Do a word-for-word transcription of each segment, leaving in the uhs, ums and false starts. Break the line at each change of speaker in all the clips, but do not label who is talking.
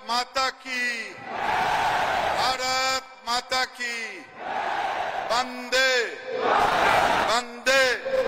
माता की, भारत माता की, वंदे वंदे।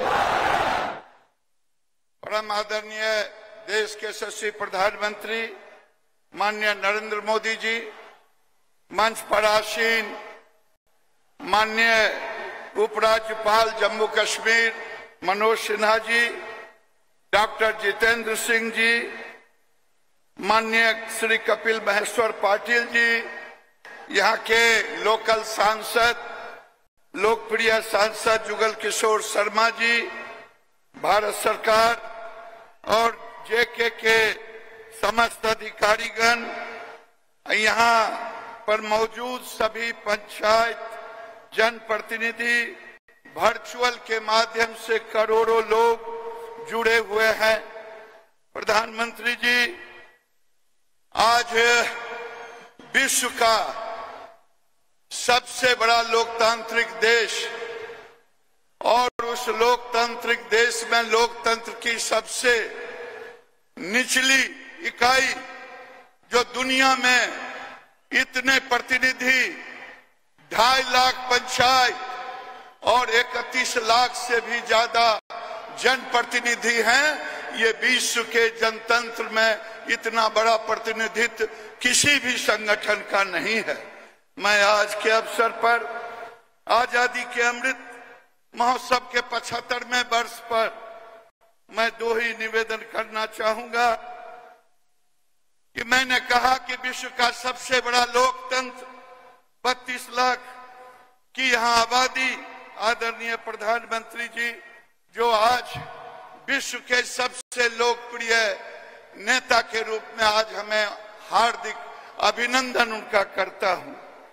परम आदरणीय देश के यशस्वी प्रधानमंत्री माननीय नरेंद्र मोदी जी, मंच पर आसीन माननीय उपराज्यपाल जम्मू कश्मीर मनोज सिन्हा जी, डॉक्टर जितेंद्र सिंह जी, माननीय श्री कपिल महेश्वर पाटिल जी, यहाँ के लोकल सांसद लोकप्रिय सांसद जुगल किशोर शर्मा जी, भारत सरकार और जेके के समस्त अधिकारीगण, यहाँ पर मौजूद सभी पंचायत जनप्रतिनिधि, वर्चुअल के माध्यम से करोड़ों लोग जुड़े हुए हैं। प्रधानमंत्री जी, आज विश्व का सबसे बड़ा लोकतांत्रिक देश और उस लोकतांत्रिक देश में लोकतंत्र की सबसे निचली इकाई जो दुनिया में इतने प्रतिनिधि, ढाई लाख पंचायत और इकतीस लाख से भी ज्यादा जनप्रतिनिधि हैं, ये विश्व के जनतंत्र में इतना बड़ा प्रतिनिधित्व किसी भी संगठन का नहीं है। मैं आज के अवसर पर आजादी के अमृत महोत्सव के पचहत्तरवें वर्ष पर मैं दो ही निवेदन करना चाहूंगा कि मैंने कहा कि विश्व का सबसे बड़ा लोकतंत्र बत्तीस लाख की यहाँ आबादी, आदरणीय प्रधानमंत्री जी, जो आज विश्व के सबसे लोकप्रिय नेता के रूप में आज हमें हार्दिक अभिनंदन उनका करता हूं।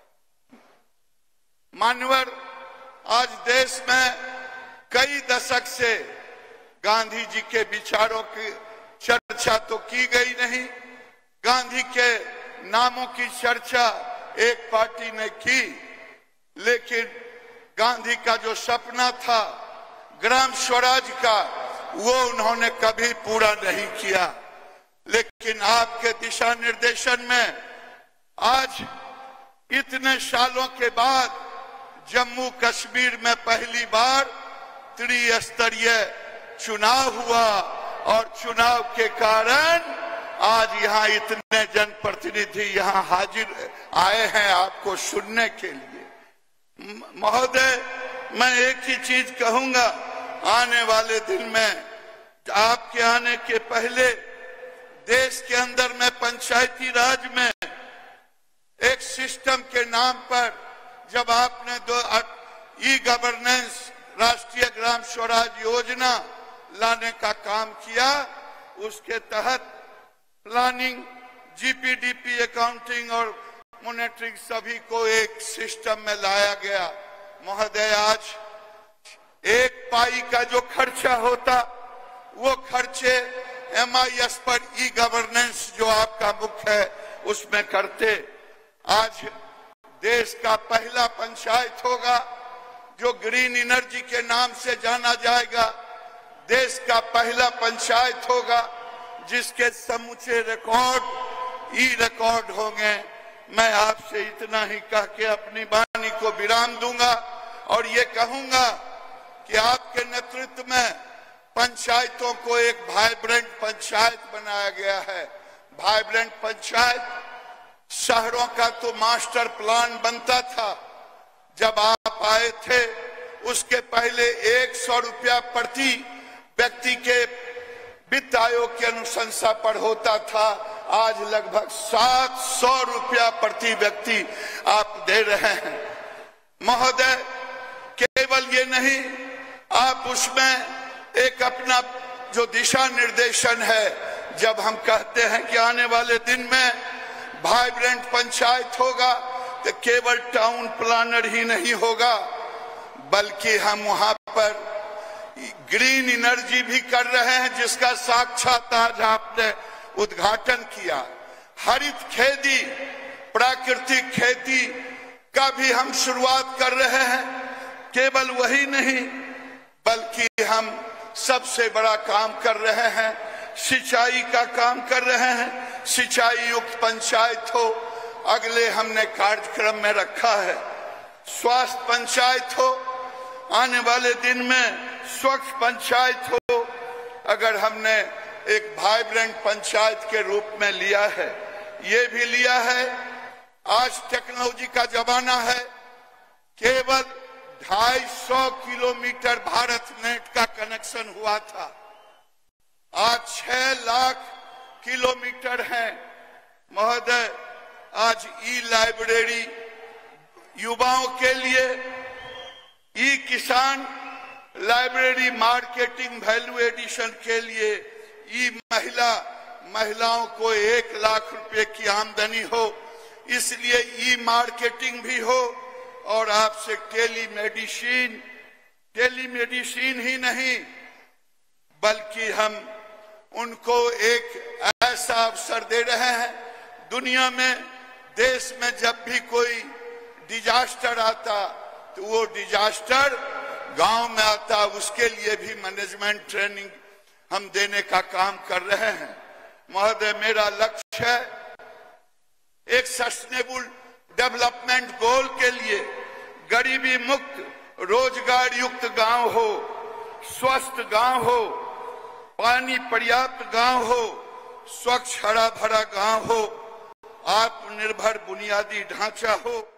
मान्यवर, आज देश में कई दशक से गांधी जी के विचारों की चर्चा तो की गई नहीं, गांधी के नामों की चर्चा एक पार्टी ने की, लेकिन गांधी का जो सपना था ग्राम स्वराज का, वो उन्होंने कभी पूरा नहीं किया। लेकिन आपके दिशा निर्देशन में आज इतने सालों के बाद जम्मू कश्मीर में पहली बार त्रिस्तरीय चुनाव हुआ और चुनाव के कारण आज यहाँ इतने जनप्रतिनिधि यहाँ हाजिर आए हैं आपको सुनने के लिए। महोदय, मैं एक ही चीज कहूंगा, आने वाले दिन में आपके आने के पहले देश के अंदर में पंचायती राज में एक सिस्टम के नाम पर जब आपने दो ई गवर्नेंस राष्ट्रीय ग्राम स्वराज योजना लाने का काम किया, उसके तहत प्लानिंग, जीपीडीपी, अकाउंटिंग और मॉनिटरिंग सभी को एक सिस्टम में लाया गया। महोदय, आज एक पाई का जो खर्चा होता वो खर्चे एम आई एस पर ई गवर्नेंस जो आपका मुख्य है उसमें करते। आज देश का पहला पंचायत होगा जो ग्रीन एनर्जी के नाम से जाना जाएगा, देश का पहला पंचायत होगा जिसके समूचे रिकॉर्ड ई रिकॉर्ड होंगे। मैं आपसे इतना ही कह के अपनी वाणी को विराम दूंगा और ये कहूंगा कि आपके नेतृत्व में पंचायतों को एक वाइब्रेंट पंचायत बनाया गया है। वाइब्रेंट पंचायत, शहरों का तो मास्टर प्लान बनता था जब आप आए थे, उसके पहले एक सौ रुपया प्रति व्यक्ति के वित्त आयोग की अनुशंसा पर होता था, आज लगभग सात सौ रुपया प्रति व्यक्ति आप दे रहे हैं। महोदय, केवल ये नहीं, आप उसमें एक अपना जो दिशा निर्देशन है, जब हम कहते हैं कि आने वाले दिन में वाइब्रेंट पंचायत होगा तो केवल टाउन प्लानर ही नहीं होगा, बल्कि हम वहां पर ग्रीन एनर्जी भी कर रहे हैं जिसका साक्षात आज आपने उद्घाटन किया। हरित खेती, प्राकृतिक खेती का भी हम शुरुआत कर रहे हैं। केवल वही नहीं, बल्कि हम सबसे बड़ा काम कर रहे हैं, सिंचाई का काम कर रहे हैं, सिंचाई युक्त पंचायत हो, अगले हमने कार्यक्रम में रखा है। स्वास्थ्य पंचायत हो, आने वाले दिन में स्वच्छ पंचायत हो, अगर हमने एक वाइब्रेंट पंचायत के रूप में लिया है, ये भी लिया है। आज टेक्नोलॉजी का जमाना है, केवल ढाई सौ किलोमीटर भारत नेट का कनेक्शन हुआ था, आज छह लाख किलोमीटर है। महोदय, आज ई लाइब्रेरी युवाओं के लिए, ई किसान लाइब्रेरी मार्केटिंग वैल्यू एडिशन के लिए, ई महिला महिलाओं को एक लाख रुपए की आमदनी हो, इसलिए ई मार्केटिंग भी हो। और आपसे टेली मेडिसिन, टेली मेडिसिन ही नहीं बल्कि हम उनको एक ऐसा अवसर दे रहे हैं। दुनिया में, देश में जब भी कोई डिजास्टर आता तो वो डिजास्टर गांव में आता, उसके लिए भी मैनेजमेंट ट्रेनिंग हम देने का काम कर रहे हैं। महोदय, मेरा लक्ष्य है एक सस्टेनेबल डेवलपमेंट गोल के लिए गरीबी मुक्त, रोजगार युक्त गांव हो, स्वस्थ गांव हो, पानी पर्याप्त गांव हो, स्वच्छ हरा भरा गांव हो, आत्मनिर्भर बुनियादी ढांचा हो।